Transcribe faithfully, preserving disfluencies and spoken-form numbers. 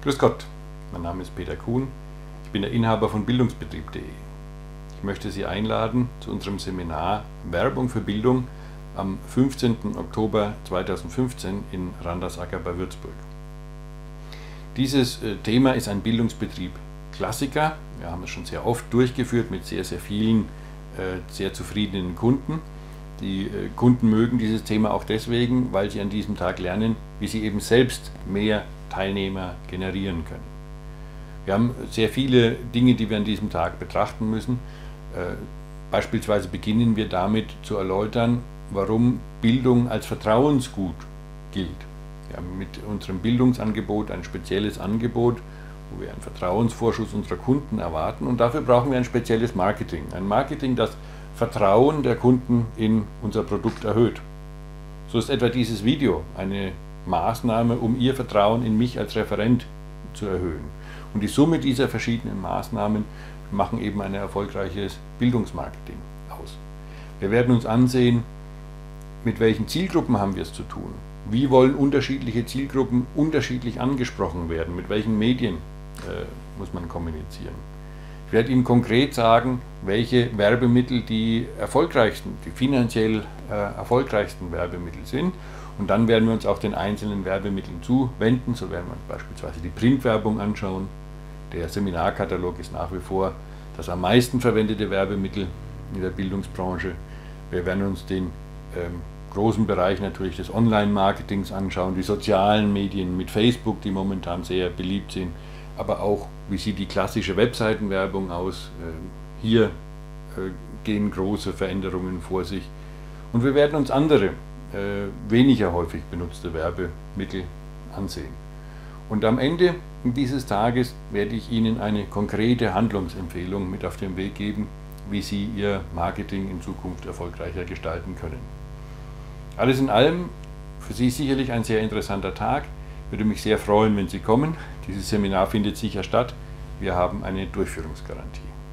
Grüß Gott, mein Name ist Peter Kuhn, ich bin der Inhaber von bildungsbetrieb punkt de. Ich möchte Sie einladen zu unserem Seminar Werbung für Bildung am fünfzehnten Oktober zweitausendfünfzehn in Randersacker bei Würzburg. Dieses Thema ist ein Bildungsbetrieb Klassiker. Wir haben es schon sehr oft durchgeführt mit sehr, sehr vielen sehr zufriedenen Kunden. Die Kunden mögen dieses Thema auch deswegen, weil sie an diesem Tag lernen, wie sie eben selbst mehr Teilnehmer generieren können. Wir haben sehr viele Dinge, die wir an diesem Tag betrachten müssen. Äh, beispielsweise beginnen wir damit zu erläutern, warum Bildung als Vertrauensgut gilt. Wir haben mit unserem Bildungsangebot ein spezielles Angebot, wo wir einen Vertrauensvorschuss unserer Kunden erwarten, und dafür brauchen wir ein spezielles Marketing. Ein Marketing, das Vertrauen der Kunden in unser Produkt erhöht. So ist etwa dieses Video eine Maßnahme, um ihr Vertrauen in mich als Referent zu erhöhen. Und die Summe dieser verschiedenen Maßnahmen machen eben ein erfolgreiches Bildungsmarketing aus. Wir werden uns ansehen, mit welchen Zielgruppen haben wir es zu tun. Wie wollen unterschiedliche Zielgruppen unterschiedlich angesprochen werden? Mit welchen Medien äh, muss man kommunizieren? Ich werde Ihnen konkret sagen, welche Werbemittel die erfolgreichsten, die finanziell äh, erfolgreichsten Werbemittel sind. Und dann werden wir uns auch den einzelnen Werbemitteln zuwenden. So werden wir uns beispielsweise die Printwerbung anschauen. Der Seminarkatalog ist nach wie vor das am meisten verwendete Werbemittel in der Bildungsbranche. Wir werden uns den ähm, großen Bereich natürlich des Online-Marketings anschauen, die sozialen Medien mit Facebook, die momentan sehr beliebt sind, aber auch, wie sieht die klassische Webseitenwerbung aus. Hier gehen große Veränderungen vor sich. Und wir werden uns andere, weniger häufig benutzte Werbemittel ansehen. Und am Ende dieses Tages werde ich Ihnen eine konkrete Handlungsempfehlung mit auf den Weg geben, wie Sie Ihr Marketing in Zukunft erfolgreicher gestalten können. Alles in allem für Sie sicherlich ein sehr interessanter Tag. Ich würde mich sehr freuen, wenn Sie kommen. Dieses Seminar findet sicher statt. Wir haben eine Durchführungsgarantie.